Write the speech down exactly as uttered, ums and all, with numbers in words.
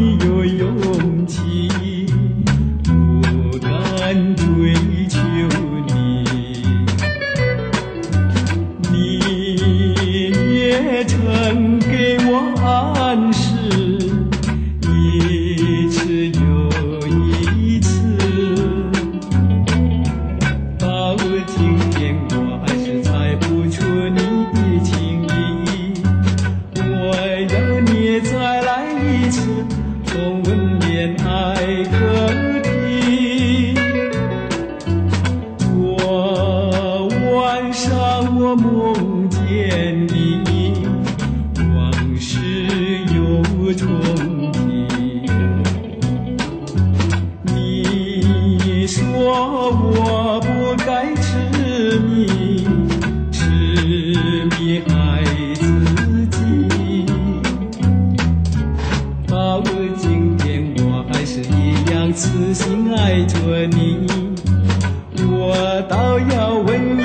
你有勇气，不敢追求你，你也曾给我暗示，一次又一次，到今天我还是猜不出你的情意，我要你再来一次重温恋爱课题。我晚上我梦见你，往事又重提。你说我不该痴迷，痴迷爱自己。到今天我还是一样痴心爱着你，我倒要问